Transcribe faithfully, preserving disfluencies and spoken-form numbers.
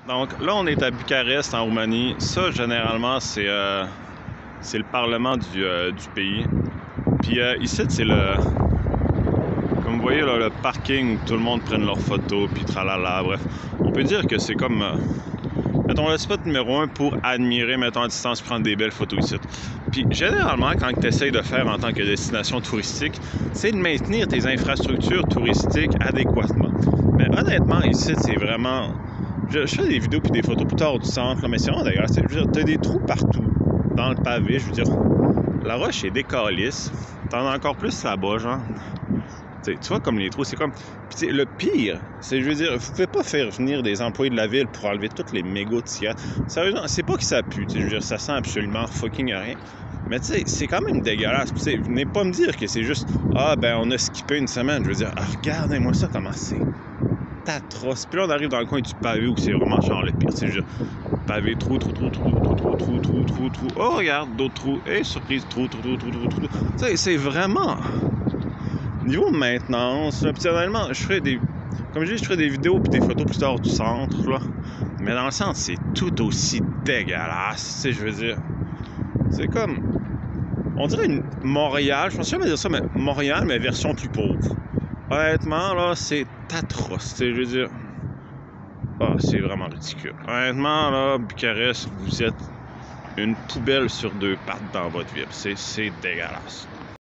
Donc là, on est à Bucarest, en Roumanie. Ça, généralement, c'est euh, c'est le parlement du, euh, du pays. Puis euh, ici, c'est le... Comme vous voyez, là, le parking où tout le monde prenne leurs photos, puis tralala, bref. On peut dire que c'est comme... Euh, mettons, le spot numéro un pour admirer, mettons, à distance, prendre des belles photos ici. Puis généralement, quand tu essayes de faire en tant que destination touristique, c'est de maintenir tes infrastructures touristiques adéquatement. Mais honnêtement, ici, c'est vraiment... Je, je fais des vidéos puis des photos plus tard du centre, là, mais c'est vraiment dégueulasse. Je veux dire, t'as des trous partout dans le pavé. Je veux dire, la roche est décalisse. T'en as encore plus là-bas, genre. T'sais, tu vois, comme les trous, c'est comme... Puis le pire, c'est, je veux dire, vous pouvez pas faire venir des employés de la ville pour enlever tous les mégots de cigarettes. Sérieusement, c'est pas que ça pue, je veux dire, ça sent absolument fucking rien. Mais tu sais, c'est quand même dégueulasse. Puis venez pas me dire que c'est juste, ah, ben, on a skippé une semaine. Je veux dire, ah, regardez-moi ça, comment c'est atroce. Puis là, on arrive dans le coin du pavé où c'est vraiment genre le pire. C'est juste pavé, trou, trou, trou, trou, trou, trou, trou, trou, trou, trou. Oh, regarde, d'autres trous. Et surprise, trou, trou, trou, trou, trou, trou. Tu sais, c'est vraiment... Niveau maintenance, là, personnellement, je ferais des... Comme je dis, je ferais des vidéos puis des photos plus tard du centre, là. Mais dans le centre, c'est tout aussi dégueulasse. Tu sais, je veux dire... C'est comme... On dirait une Montréal, je pense jamais dire ça, mais Montréal, mais version plus pauvre. Honnêtement, là, c'est atroce. Tu sais, je veux dire... Ah, c'est vraiment ridicule. Honnêtement, là, Bucarest, vous êtes une poubelle sur deux pattes dans votre ville. C'est dégueulasse.